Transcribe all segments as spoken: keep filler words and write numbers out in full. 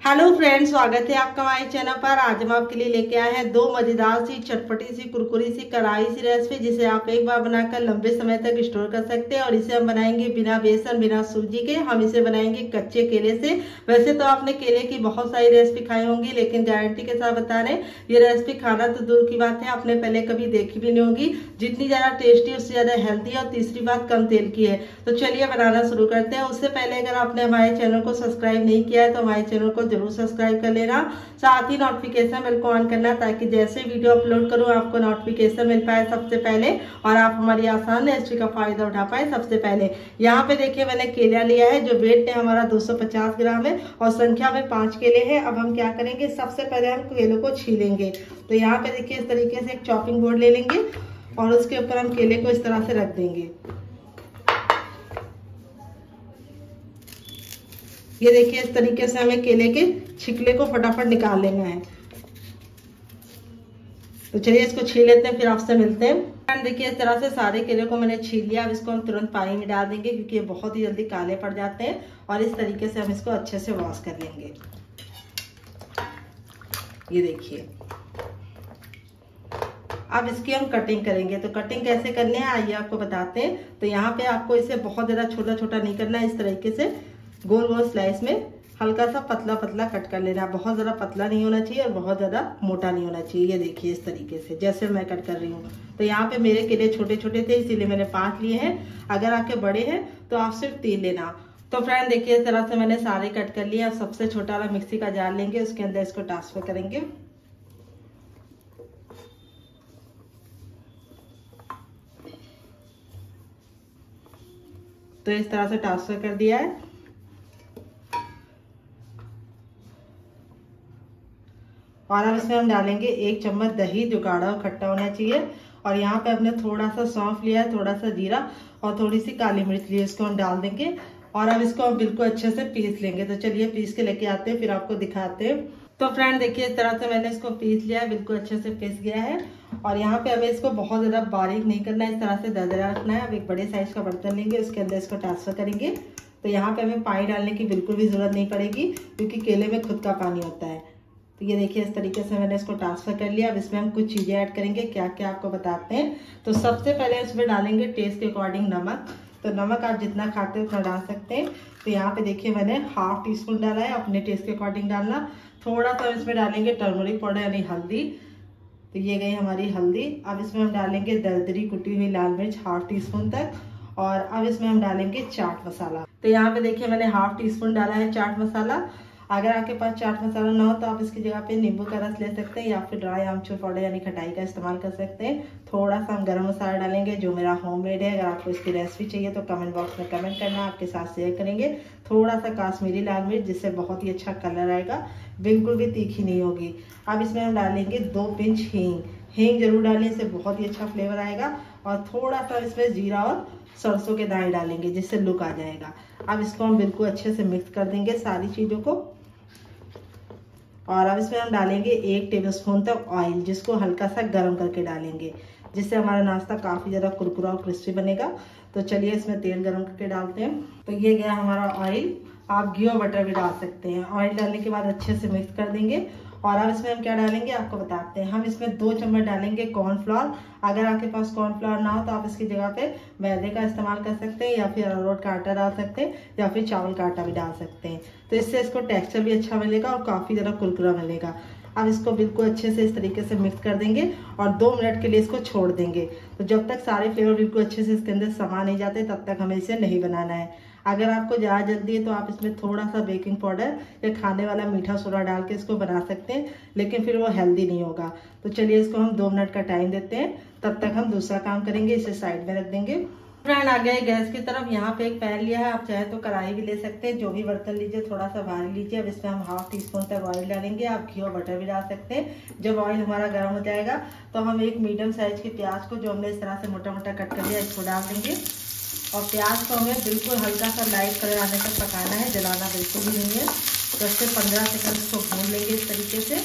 Hello friends, स्वागत है आपका हमारे चैनल पर। आज हम आपके लिए लेके आए हैं दो मजेदार सी चटपटी सी कुरकुरी सी कढ़ाई सी रेसिपी, जिसे आप एक बार बनाकर लंबे समय तक स्टोर कर सकते हैं। और इसे हम बनाएंगे बिना बेसन बिना सूजी के। हम इसे बनाएंगे कच्चे केले से। वैसे तो आपने केले की बहुत सारी रेसिपी खाई होंगी, लेकिन गारंटी के साथ बता रहे हैं ये रेसिपी खाना तो दूर की बात है, आपने पहले कभी देखी भी नहीं होगी। जितनी ज्यादा टेस्टी उससे ज्यादा हेल्थी है, और तीसरी बात कम तेल की है। तो चलिए बनाना शुरू करते हैं। उससे पहले अगर आपने हमारे चैनल को सब्सक्राइब नहीं किया है तो हमारे चैनल को जरूर सब्सक्राइब कर लेना, साथ ही नोटिफिकेशन बेल को ऑन करना, ताकि जैसे वीडियो अपलोड करूं आपको नोटिफिकेशन मिल पाए सबसे पहले, और आप हमारी आसान रेसिपी का फायदा उठा पाए सबसे पहले। यहाँ पे देखिए मैंने केला लिया है, जो वेट है हमारा दो सौ पचास ग्राम है, और संख्या में पांच केले हैं। अब हम क्या करेंगे, सबसे पहले हम केलों को छीलेंगे। तो यहाँ पे देखिए इस तरीके से एक चॉपिंग बोर्ड ले लेंगे, और उसके ऊपर हम केले को इस तरह से रख देंगे। ये देखिए इस तरीके से हमें केले के छिकले को फटाफट निकाल लेना है। तो चलिए इसको छील लेते हैं, फिर आपसे मिलते हैं। देखिए इस तरह से सारे केले को मैंने छील लिया। अब इसको हम तुरंत पानी में डाल देंगे, क्योंकि ये बहुत ही जल्दी काले पड़ जाते हैं। और इस तरीके से हम इसको अच्छे से वॉश कर लेंगे। ये देखिए अब इसकी हम कटिंग करेंगे। तो कटिंग कैसे करनी है आइए आपको बताते हैं। तो यहाँ पे आपको इसे बहुत ज्यादा छोटा छोटा नहीं करना है, इस तरीके से गोल गोल स्लाइस में हल्का सा पतला पतला कट कर लेना है। बहुत ज़्यादा पतला नहीं होना चाहिए और बहुत ज़्यादा मोटा नहीं होना चाहिए। ये देखिए इस तरीके से जैसे मैं कट कर रही हूँ। तो यहाँ पे मेरे केले छोटे छोटे थे, इसीलिए मैंने पांच लिए हैं। अगर आपके बड़े हैं तो आप सिर्फ तीन लेना। तो फ्रेंड देखिए इस तरह से मैंने सारे कट कर लिए। अब सबसे छोटा वाला मिक्सी का जार लेंगे, उसके अंदर इसको ट्रांसफर करेंगे। तो इस तरह से ट्रांसफर कर दिया है। और अब इसमें हम डालेंगे एक चम्मच दही, जो गाढ़ा और खट्टा होना चाहिए। और यहाँ पे हमने थोड़ा सा सौंफ लिया है, थोड़ा सा जीरा और थोड़ी सी काली मिर्च ली है, इसको हम डाल देंगे। और अब इसको हम बिल्कुल अच्छे से पीस लेंगे। तो चलिए पीस के लेके आते हैं, फिर आपको दिखाते हैं। तो फ्रेंड देखिए इस तरह से मैंने इसको पीस लिया है, बिल्कुल अच्छे से पीस गया है। और यहाँ पे हमें इसको बहुत ज्यादा बारीक नहीं करना है, इस तरह से दरदरा रखना है। अब एक बड़े साइज का बर्तन लेंगे, उसके अंदर इसको ट्रांसफर करेंगे। तो यहाँ पे हमें पानी डालने की बिल्कुल भी जरूरत नहीं पड़ेगी, क्योंकि केले में खुद का पानी होता है। तो ये देखिए इस तरीके से मैंने इसको ट्रांसफर कर लिया। अब इसमें हम कुछ चीजें ऐड करेंगे, क्या क्या आपको बताते हैं। तो सबसे पहले इसमें डालेंगे टेस्ट के अकॉर्डिंग नमक। तो नमक आप जितना खाते हैं उतना डाल सकते हैं। तो यहाँ पे देखिए मैंने हाफ टी स्पून डाला है, अपने टेस्ट के अकॉर्डिंग डालना। थोड़ा सा इसमें डालेंगे टर्मरिक पाउडर यानी हल्दी। तो ये गई हमारी हल्दी। अब इसमें हम डालेंगे दरदरी कुटी हुई लाल मिर्च हाफ टी स्पून तक। और अब इसमें हम डालेंगे चाट मसाला। तो यहाँ पे देखिए मैंने हाफ टी स्पून डाला है चाट मसाला। अगर आपके पास चाट मसाला ना हो तो आप इसकी जगह पे नींबू का रस ले सकते हैं, या फिर ड्राई आमचूर पाउडर यानी खटाई का इस्तेमाल कर सकते हैं। थोड़ा सा हम गरम मसाला डालेंगे, जो मेरा होममेड है। अगर आपको इसकी रेसिपी चाहिए तो कमेंट बॉक्स में कमेंट करना, आपके साथ शेयर करेंगे। थोड़ा सा काश्मीरी लाल मिर्च, जिससे बहुत ही अच्छा कलर आएगा, बिल्कुल भी तीखी नहीं होगी। अब इसमें हम डालेंगे दो पिंच हींग। हींग जरूर डालें, इससे बहुत ही अच्छा फ्लेवर आएगा। और थोड़ा सा इसमें जीरा और सरसों के दाने डालेंगे, जिससे लुक आ जाएगा। अब इसको हम बिल्कुल अच्छे से मिक्स कर देंगे सारी चीज़ों को। और अब इसमें हम डालेंगे एक टेबलस्पून तक ऑयल, जिसको हल्का सा गर्म करके डालेंगे, जिससे हमारा नाश्ता काफ़ी ज़्यादा कुरकुरा और क्रिस्पी बनेगा। तो चलिए इसमें तेल गर्म करके डालते हैं। तो ये गया हमारा ऑयल। आप घी और बटर भी डाल सकते हैं। ऑयल डालने के बाद अच्छे से मिक्स कर देंगे। और अब इसमें हम क्या डालेंगे आपको बताते हैं। हम इसमें दो चम्मच डालेंगे कॉर्नफ्लोर। अगर आपके पास कॉर्नफ्लोर ना हो तो आप इसकी जगह पे मैदे का इस्तेमाल कर सकते हैं, या फिर अरारोट का आटा डाल सकते हैं, या फिर चावल का आटा भी डाल सकते हैं। तो इससे इसको टेक्सचर भी अच्छा मिलेगा और काफ़ी ज़्यादा कुरकुरा मिलेगा। अब इसको बिल्कुल अच्छे से इस तरीके से मिक्स कर देंगे और दो मिनट के लिए इसको छोड़ देंगे। तो जब तक सारे फ्लेवर बिल्कुल अच्छे से इसके अंदर समा नहीं जाते, तब तक हमें इसे नहीं बनाना है। अगर आपको ज़्यादा जल्दी है तो आप इसमें थोड़ा सा बेकिंग पाउडर या खाने वाला मीठा सोडा डाल के इसको बना सकते हैं, लेकिन फिर वो हेल्दी नहीं होगा। तो चलिए इसको हम दो मिनट का टाइम देते हैं, तब तक हम दूसरा काम करेंगे। इसे साइड में रख देंगे। फ्रेंड आ गए गैस की तरफ। यहाँ पे एक पैन लिया है, आप चाहे तो कढ़ाई भी ले सकते हैं। जो भी बर्तन लीजिए थोड़ा सा भारी लीजिए। अब इसमें हम हाफ टी स्पून तक ऑयल डालेंगे। आप घी और बटर भी डाल सकते हैं। जब ऑयल हमारा गर्म हो जाएगा तो हम एक मीडियम साइज के प्याज को, जो हमने इस तरह से मोटा मोटा कट कर लिया, इसको डाल देंगे। और प्याज को हमें बिल्कुल हल्का सा लाइट कलर आने तक पकाना है, जलाना बिल्कुल भी नहीं है। दस से पंद्रह सेकंड इसको भून लेंगे इस तरीके से।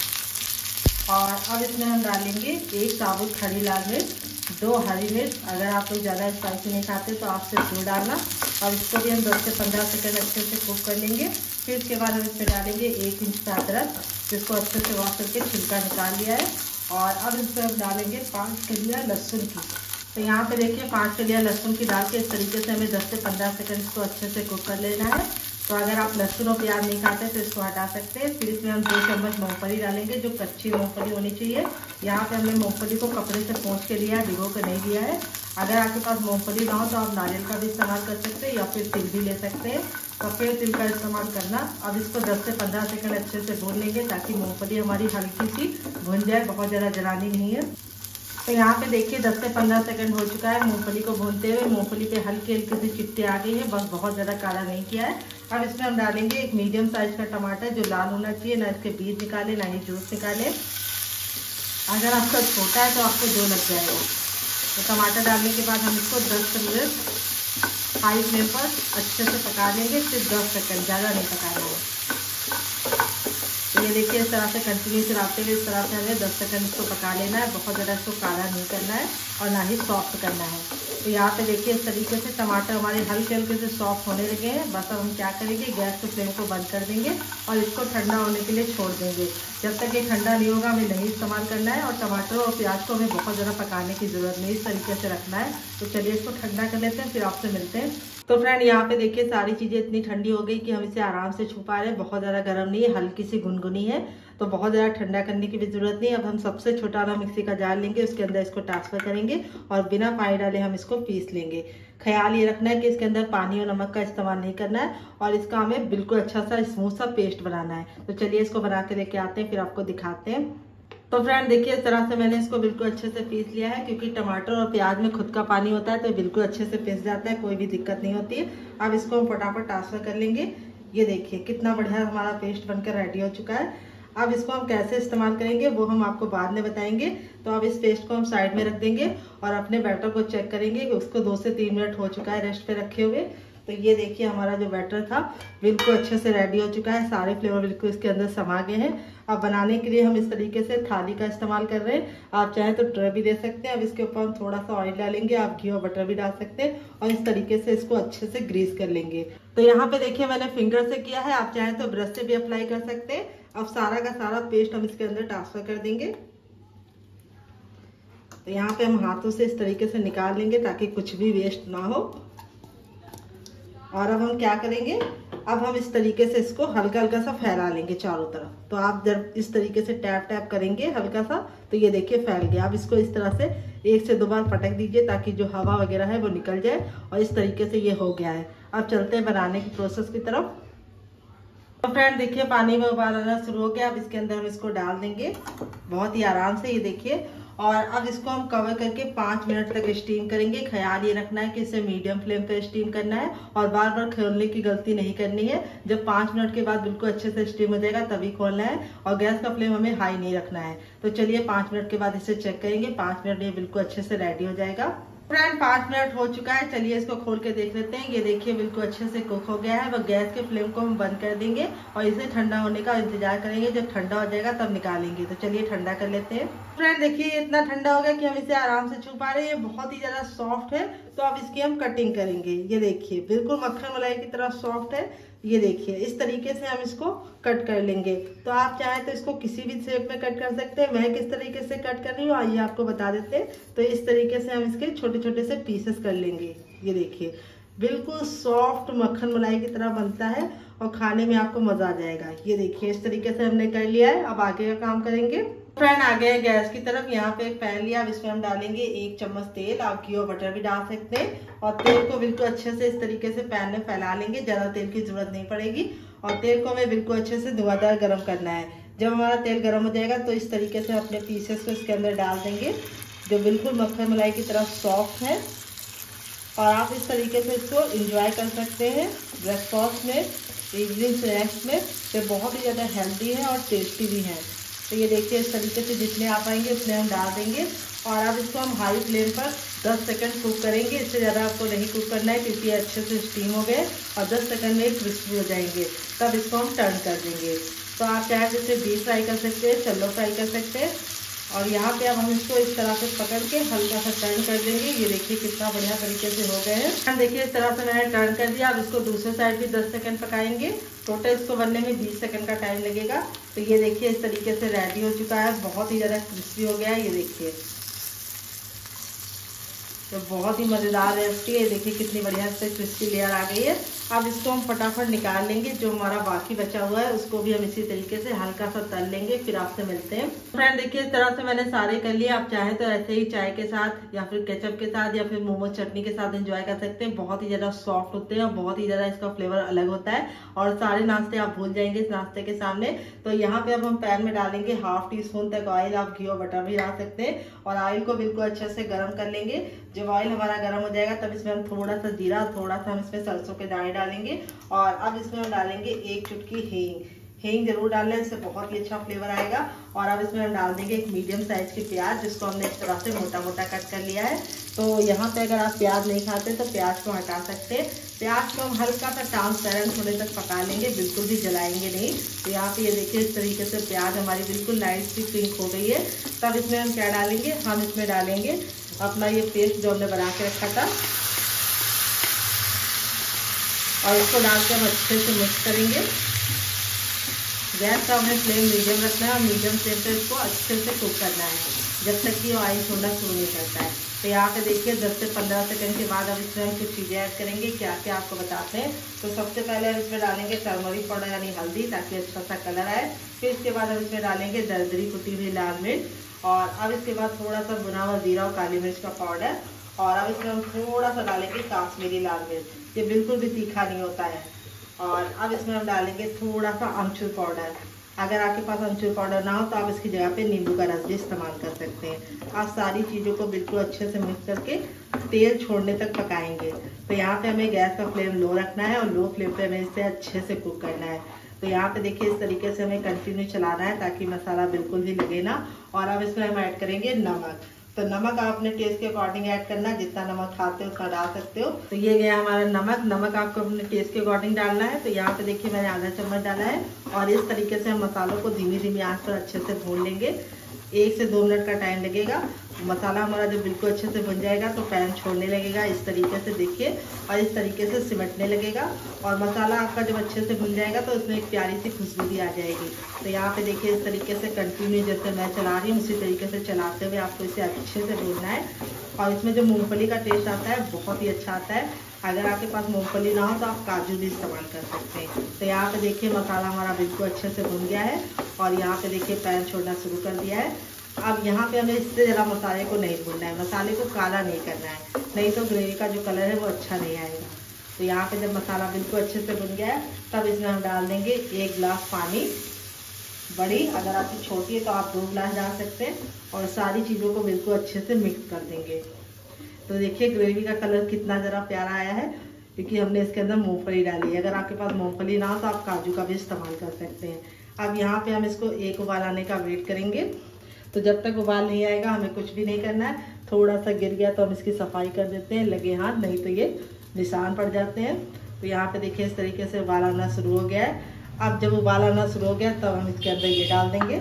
और अब इसमें हम डालेंगे एक साबुत खड़ी लाल मिर्च, दो हरी मिर्च। अगर आप लोग ज़्यादा स्पाइसी नहीं खाते तो आप सिर्फ दो डालना। अब इसको भी हम दस से पंद्रह सेकंड अच्छे से कुक कर लेंगे। फिर इसके बाद हम इसमें डालेंगे एक इंच का अदरक, जिसको अच्छे से वॉश करके छिलका निकाल लिया है। और अब इसमें हम डालेंगे पाँच कलियाँ लहसुन की। तो यहाँ पे देखिए पाँच कलियाँ लहसुन की डाल के इस तरीके से हमें दस से पंद्रह सेकंड इसको अच्छे से कुक कर लेना है। तो अगर आप लहसुन और प्याज नहीं खाते तो इसको हटा सकते हैं। फिर इसमें हम दो चम्मच मूंगफली डालेंगे, जो कच्ची मूंगफली होनी चाहिए। यहाँ पे हमने मूंगफली को कपड़े से पोंछ के लिया है, भिगो कर नहीं लिया है। अगर आपके पास मूंगफली ना हो तो आप नारियल का भी इस्तेमाल कर सकते हैं या फिर तिल भी ले सकते हैं। सफ़ेद तिल का इस्तेमाल करना। अब इसको दस से पंद्रह सेकंड अच्छे से भून लेंगे ताकि मूंगफली हमारी हल्की सी भुन जाए, बहुत ज़्यादा जलानी नहीं है। तो यहाँ पे देखिए दस से पंद्रह सेकंड हो चुका है मूंगफली को भूनते हुए। मूंगफली पे हल्की हल्की सी चिट्टे आ गई है, बस बहुत ज़्यादा काला नहीं किया है। अब इसमें हम डालेंगे एक मीडियम साइज का टमाटर, जो लाल होना चाहिए, ना इसके बीज निकाले ना ही जूस निकाले। अगर आपका छोटा है तो आपको दो लग जाएगा। तो टमाटर डालने के बाद हम इसको दस मिनट हाई फ्लेम पर अच्छे से पका लेंगे, सिर्फ दस सेकंड, ज़्यादा नहीं पकाना है। तो ये देखिए इस तरह से कंटिन्यू चलाते हुए इस तरह से हमें दस सेकंड इसको पका लेना है। बहुत ज़्यादा इसको काला नहीं करना है और ना ही सॉफ्ट करना है। तो यहाँ पे देखिए इस तरीके से टमाटर हमारे हल्के हल्के से सॉफ्ट होने लगे हैं। बस अब हम क्या करेंगे, गैस के फ्लेम को बंद कर देंगे और इसको ठंडा होने के लिए छोड़ देंगे। जब तक ये ठंडा नहीं होगा हमें नहीं इस्तेमाल करना है। और टमाटर और प्याज को हमें बहुत ज़्यादा पकाने की ज़रूरत नहीं, इस तरीके से रखना है। तो चलिए इसको ठंडा कर लेते हैं, फिर आपसे मिलते हैं। तो फ्रेंड यहाँ पे देखिए सारी चीज़ें इतनी ठंडी हो गई कि हम इसे आराम से छू पा रहे हैं। बहुत ज़्यादा गर्म नहीं है, हल्की सी गुनगुनी है, तो बहुत ज़्यादा ठंडा करने की भी ज़रूरत नहीं। अब हम सबसे छोटा वाला मिक्सी का जार लेंगे, उसके अंदर इसको ट्रांसफ़र करेंगे और बिना पानी डाले हम इसको पीस लेंगे। ख्याल ये रखना है कि इसके अंदर पानी और नमक का इस्तेमाल नहीं करना है और इसका हमें बिल्कुल अच्छा सा स्मूथ सा पेस्ट बनाना है। तो चलिए इसको बना के लेके आते हैं, फिर आपको दिखाते हैं। तो फ्रेंड देखिए इस तरह से मैंने इसको बिल्कुल अच्छे से पीस लिया है, क्योंकि टमाटर और प्याज में खुद का पानी होता है तो बिल्कुल अच्छे से पीस जाता है, कोई भी दिक्कत नहीं होती है। अब इसको हम फटाफट ट्रांसफर कर लेंगे। ये देखिए कितना बढ़िया हमारा पेस्ट बनकर रेडी हो चुका है। अब इसको हम कैसे इस्तेमाल करेंगे वो हम आपको बाद में बताएंगे। तो अब इस पेस्ट को हम साइड में रख देंगे और अपने बैटर को चेक करेंगे। उसको दो से तीन मिनट हो चुका है रेस्ट पे रखे हुए। तो ये देखिए हमारा जो बैटर था बिल्कुल अच्छे से रेडी हो चुका है, सारे फ्लेवर बिल्कुल इसके अंदर समा गए हैं। अब बनाने के लिए हम इस तरीके से थाली का इस्तेमाल कर रहे हैं, आप चाहें तो ट्रे भी दे सकते हैं। अब इसके ऊपर हम थोड़ा सा ऑयल डालेंगे, आप घी और बटर भी डाल सकते हैं और इस तरीके से इसको अच्छे से ग्रीस कर लेंगे। तो यहाँ पे देखिए मैंने फिंगर से किया है, आप चाहें तो ब्रश से भी अप्लाई कर सकते हैं। अब सारा का सारा पेस्ट हम इसके अंदर ट्रांसफर कर देंगे। तो यहाँ पे हम हाथों से इस तरीके से निकाल लेंगे ताकि कुछ भी वेस्ट ना हो। और अब हम क्या करेंगे, अब हम इस तरीके से इसको हल्का हल्का सा फैला लेंगे चारों तरफ। तो आप जब इस तरीके से टैप टैप करेंगे हल्का सा तो ये देखिए फैल गया। अब इसको इस तरह से एक से दो बार पटक दीजिए ताकि जो हवा वगैरह है वो निकल जाए और इस तरीके से ये हो गया है। अब चलते हैं बनाने की प्रोसेस की तरफ। तो फ्रेंड देखिए पानी में उबाल आना शुरू हो गया। अब इसके अंदर हम इसको डाल देंगे बहुत ही आराम से, ये देखिए। और अब इसको हम कवर करके पाँच मिनट तक स्टीम करेंगे। ख्याल ये रखना है कि इसे मीडियम फ्लेम पर स्टीम करना है और बार बार खोलने की गलती नहीं करनी है। जब पाँच मिनट के बाद बिल्कुल अच्छे से स्टीम हो जाएगा तभी खोलना है और गैस का फ्लेम हमें हाई नहीं रखना है। तो चलिए पाँच मिनट के बाद इसे चेक करेंगे। पाँच मिनट ये बिल्कुल अच्छे से रेडी हो जाएगा। फ्रेंड पाँच मिनट हो चुका है, चलिए इसको खोल के देख लेते हैं। ये देखिए बिल्कुल अच्छे से कुक हो गया है। वह गैस के फ्लेम को हम बंद कर देंगे और इसे ठंडा होने का इंतजार करेंगे। जब ठंडा हो जाएगा तब निकालेंगे। तो चलिए ठंडा कर लेते हैं। फ्रेंड देखिए इतना ठंडा हो गया कि हम इसे आराम से छू पा रहे हैं। ये बहुत ही ज्यादा सॉफ्ट है। तो अब इसकी हम कटिंग करेंगे। ये देखिए बिल्कुल मक्खन मलाई की तरह सॉफ्ट है। ये देखिए इस तरीके से हम इसको कट कर लेंगे। तो आप चाहें तो इसको किसी भी शेप में कट कर सकते हैं। मैं किस तरीके से कट कर रही हूँ आइए आपको बता देते हैं। तो इस तरीके से हम इसके छोटे छोटे से पीसेस कर लेंगे। ये देखिए बिल्कुल सॉफ्ट मक्खन मलाई की तरह बनता है और खाने में आपको मजा आ जाएगा। ये देखिए इस तरीके से हमने कर लिया है। अब आगे का काम करेंगे। फ्रेंड आ गए गैस की तरफ। यहाँ पे एक पैन लिया, अब इसमें हम डालेंगे एक चम्मच तेल। आप घी और बटर भी डाल सकते हैं और तेल को बिल्कुल अच्छे से इस तरीके से पैन में फैला लेंगे। ज़्यादा तेल की जरूरत नहीं पड़ेगी और तेल को हमें बिल्कुल अच्छे से धुआंधार गर्म करना है। जब हमारा तेल गर्म हो जाएगा तो इस तरीके से अपने पीसेस को इसके अंदर डाल देंगे जो बिल्कुल मक्खन मलाई की तरह सॉफ्ट है। और आप इस तरीके से इसको इंजॉय कर सकते हैं ब्रेकफास्ट में, इवनिंग स्नैक्स में। ये बहुत ही ज़्यादा हेल्दी है और टेस्टी भी है। तो ये देखिए इस तरीके से जितने आप आएंगे उतने हम डाल देंगे और अब इसको हम हाई फ्लेम पर दस सेकंड कुक करेंगे। इससे ज़्यादा आपको नहीं कुक करना है क्योंकि ये अच्छे से स्टीम हो गए और दस सेकंड में क्रिस्पी हो जाएंगे। तब इसको हम टर्न कर देंगे। तो आप चाहे तो इसे डीप फ्राई कर सकते हैं, शैलो फ्राई कर सकते हैं। और यहाँ पे अब हम इसको इस तरह से पकड़ के हल्का सा टर्न कर देंगे। ये देखिए कितना बढ़िया तरीके से हो गए हैं। देखिए इस तरह से मैंने टर्न कर दिया। अब इसको दूसरे साइड भी दस सेकंड पकाएंगे। टोटल इसको बनने में बीस सेकंड का टाइम लगेगा। तो ये देखिए इस तरीके से रेडी हो चुका है, बहुत ही ज़्यादा क्रिस्पी हो गया है। ये देखिए तो बहुत ही मज़ेदार रेसिपी है। देखिए कितनी बढ़िया से क्रिस्पी लेयर आ गई है। अब इसको हम फटाफट निकाल लेंगे। जो हमारा बाकी बचा हुआ है उसको भी हम इसी तरीके से हल्का सा तल लेंगे, फिर आपसे मिलते हैं। फ्रेंड देखिए इस तरह से मैंने सारे कर लिए। आप चाहे तो ऐसे ही चाय के साथ या फिर केचप के साथ या फिर मोमो चटनी के साथ एंजॉय कर सकते हैं। बहुत ही ज़्यादा सॉफ्ट होते हैं और बहुत ही ज़्यादा इसका फ्लेवर अलग होता है और सारे नाश्ते आप भूल जाएंगे इस नाश्ते के सामने। तो यहाँ पे अब हम पैन में डालेंगे हाफ टी स्पून तक ऑयल। आप घी और बटर भी डाल सकते हैं और ऑयल को बिल्कुल अच्छे से गर्म कर लेंगे। जब ऑयल हमारा गर्म हो जाएगा तब इसमें हम थोड़ा सा जीरा, थोड़ा सा हम इसमें सरसों के दाने डालेंगे और अब इसमें हम डालेंगे एक चुटकी हींग। हींग जरूर डालना है, इससे बहुत ही अच्छा फ्लेवर आएगा। और अब इसमें हम डाल देंगे एक मीडियम साइज की प्याज, जिसको हमने इस तरह से मोटा मोटा कट कर लिया है। तो यहाँ पे अगर आप प्याज नहीं खाते तो प्याज को हटा सकते हैं। प्याज को हम हल्का सा ट्रांसपेरेंट होने तक पका लेंगे, बिल्कुल भी जलाएंगे नहीं। तो यहाँ पे ये देखिए इस तरीके से प्याज हमारी बिल्कुल लाइट सी पिंक हो गई है। तब इसमें हम क्या डालेंगे, हम इसमें डालेंगे अपना ये पेस्ट जो हमने बना के रखा था और इसको डाल के हम अच्छे से मिक्स करेंगे। गैस का हमें फ्लेम मीडियम रखना है और मीडियम फ्लेम पे इसको अच्छे से कुक करना है जब तक कि ऑयल छोड़ना शुरू नहीं करता है। तो यहाँ पे देखिए दस से पंद्रह सेकंड के बाद अब इसमें हम कुछ चीज़ें ऐड करेंगे। क्या क्या आपको बताते हैं। तो सबसे पहले हम इसमें डालेंगे टर्मरिक पाउडर यानी हल्दी, ताकि अच्छा सा कलर आए। फिर इसके बाद हम इसमें डालेंगे दरदरी कुटी हुई लाल मिर्च और अब इसके बाद थोड़ा सा भुना हुआ जीरा और काली मिर्च का पाउडर और अब इसमें हम थोड़ा सा डालेंगे काश्मीरी लाल मिर्च। ये बिल्कुल भी तीखा नहीं होता है। और अब इसमें हम डालेंगे थोड़ा सा अमचूर पाउडर। अगर आपके पास अमचूर पाउडर ना हो तो आप इसकी जगह पे नींबू का रस भी इस्तेमाल कर सकते हैं। आप सारी चीज़ों को बिल्कुल अच्छे से मिक्स करके तेल छोड़ने तक पकाएंगे। तो यहाँ पे हमें गैस का फ्लेम लो रखना है और लो फ्लेम पे हमें इसे अच्छे से कुक करना है। तो यहाँ पे देखिए इस तरीके से हमें कंटिन्यू चलाना है ताकि मसाला बिल्कुल भी लगे ना। और अब इसमें हम ऐड करेंगे नमक। तो नमक आप अपने टेस्ट के अकॉर्डिंग ऐड करना, जितना नमक खाते हो उतना डाल सकते हो। तो ये गया हमारा नमक। नमक आपको अपने टेस्ट के अकॉर्डिंग डालना है। तो यहाँ पे देखिए मैंने आधा चम्मच डाला है और इस तरीके से हम मसालों को धीमी धीमी आंच पर अच्छे से भून लेंगे। एक से दो मिनट का टाइम लगेगा। मसाला हमारा जब बिल्कुल अच्छे से भुन जाएगा तो पैन छोड़ने लगेगा इस तरीके से देखिए और इस तरीके से सिमटने लगेगा। और मसाला आपका जब अच्छे से भुन जाएगा तो उसमें एक प्यारी सी खुशबू भी आ जाएगी। तो यहाँ पे देखिए इस तरीके से कंटिन्यू जैसे मैं चला रही हूँ उसी तरीके से चलाते हुए आपको इसे अच्छे से भूनना है। और इसमें जो मूंगफली का टेस्ट आता है बहुत ही अच्छा आता है। अगर आपके पास मूंगफली ना हो तो आप काजू भी इस्तेमाल कर सकते हैं। तो यहाँ पे देखिए मसाला हमारा बिल्कुल अच्छे से भुन गया है और यहाँ पे देखिए पैन छोड़ना शुरू कर दिया है। अब यहाँ पे हमें इससे ज़रा मसाले को नहीं भूनना है, मसाले को काला नहीं करना है, नहीं तो ग्रेवी का जो कलर है वो अच्छा नहीं आएगा। तो यहाँ पे जब मसाला बिल्कुल अच्छे से भुन गया है तब इसमें हम डाल देंगे एक गिलास पानी। बड़ी अगर आपकी छोटी है तो आप दो गिलास डाल सकते हैं और सारी चीज़ों को बिल्कुल अच्छे से मिक्स कर देंगे। तो देखिए ग्रेवी का कलर कितना ज़रा प्यारा आया है क्योंकि हमने इसके अंदर मूंगफली डाली है। अगर आपके पास मूंगफली ना हो तो आप काजू का भी इस्तेमाल कर सकते हैं। अब यहाँ पे हम इसको एक उबाल आने का वेट करेंगे। तो जब तक उबाल नहीं आएगा हमें कुछ भी नहीं करना है। थोड़ा सा गिर गया तो हम इसकी सफाई कर देते हैं लगे हाथ, नहीं तो ये निशान पड़ जाते हैं। तो यहाँ पे देखिए इस तरीके से उबाल आना शुरू हो गया है। अब जब उबाल आना शुरू हो गया तब हम इसके अंदर ये डाल देंगे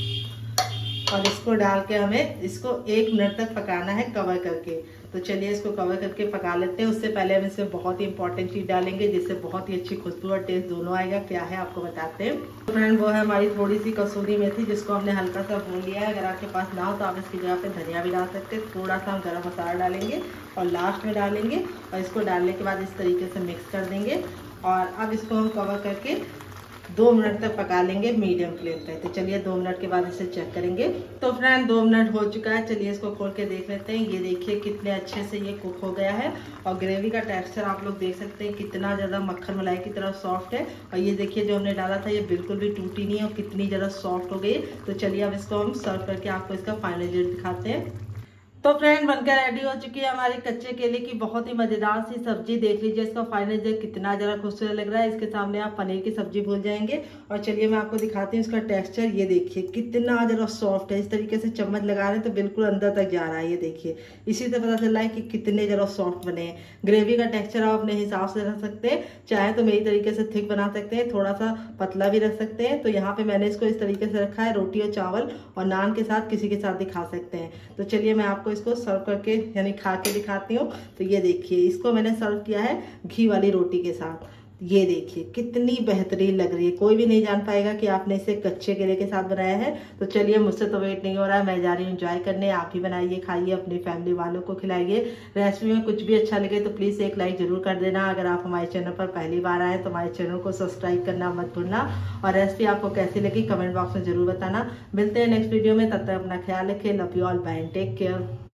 और इसको डाल के हमें इसको एक मिनट तक पकाना है कवर करके। तो चलिए इसको कवर करके पका लेते हैं। उससे पहले हम इसमें बहुत ही इंपॉर्टेंट चीज़ डालेंगे जिससे बहुत ही अच्छी खुशबू और टेस्ट दोनों आएगा। क्या है आपको बताते हैं। तो फ्रेंड वो है हमारी थोड़ी सी कसूरी मेथी, जिसको हमने हल्का सा भून लिया है। अगर आपके पास ना हो तो आप इसकी जगह पे धनिया भी डाल सकते हैं। थोड़ा सा हम गरम मसाला डालेंगे और लास्ट में डालेंगे और इसको डालने के बाद इस तरीके से मिक्स कर देंगे। और अब इसको हम कवर करके दो मिनट तक पका लेंगे मीडियम फ्लेम पे। तो चलिए दो मिनट के बाद इसे चेक करेंगे। तो फ्रेंड दो मिनट हो चुका है, चलिए इसको खोल के देख लेते हैं। ये देखिए कितने अच्छे से ये कुक हो गया है और ग्रेवी का टेक्सचर आप लोग देख सकते हैं कितना ज़्यादा मक्खन मलाई की तरह सॉफ्ट है। और ये देखिए जो हमने डाला था ये बिल्कुल भी टूटी नहीं है और कितनी ज़्यादा सॉफ्ट हो गई। तो चलिए अब इसको हम सर्व करके आपको इसका फाइनल रिजल्ट दिखाते हैं। तो फ्रेंड बनकर रेडी हो चुकी है हमारी कच्चे केले की बहुत ही मजेदार सी सब्जी। देख लीजिए इसका फाइनल जो कितना जरा खूबसूरत लग रहा है। इसके सामने आप पनीर की सब्जी भूल जाएंगे। और चलिए मैं आपको दिखाती हूँ इसका टेक्सचर। ये देखिए कितना जरा सॉफ्ट है। इस तरीके से चम्मच लगा रहे हैं तो बिल्कुल अंदर तक जा रहा है। ये देखिए इसी से पता चल रहा है कि कितने जरा सॉफ्ट बने हैं। ग्रेवी का टेक्सचर आप अपने हिसाब से रख सकते हैं, चाहे तो मेरी तरीके से थिक बना सकते हैं, थोड़ा सा पतला भी रख सकते हैं। तो यहाँ पे मैंने इसको इस तरीके से रखा है, रोटी और चावल और नान के साथ, किसी के साथ भी खा सकते हैं। तो चलिए मैं आपको इसको सर्व करके यानी खा के दिखाती हूँ। तो ये देखिए इसको मैंने सर्व किया है घी वाली रोटी के साथ। ये देखिए कितनी बेहतरीन लग रही है। कोई भी नहीं जान पाएगा कि आपने इसे कच्चे केले के साथ बनाया है। तो चलिए मुझसे तो वेट नहीं हो रहा है, मैं जा रही हूँ एंजॉय करने। आप भी बनाइए, खाइए, अपनी फैमिली वालों को खिलाइए। रेसिपी में कुछ भी अच्छा लगे तो प्लीज़ एक लाइक जरूर कर देना। अगर आप हमारे चैनल पर पहली बार आए तो हमारे चैनल को सब्सक्राइब करना मत भूलना। और रेसिपी आपको कैसी लगी कमेंट बॉक्स में जरूर बताना। मिलते हैं नेक्स्ट वीडियो में, तब तक अपना ख्याल रखिए। Love you all, bye, take care.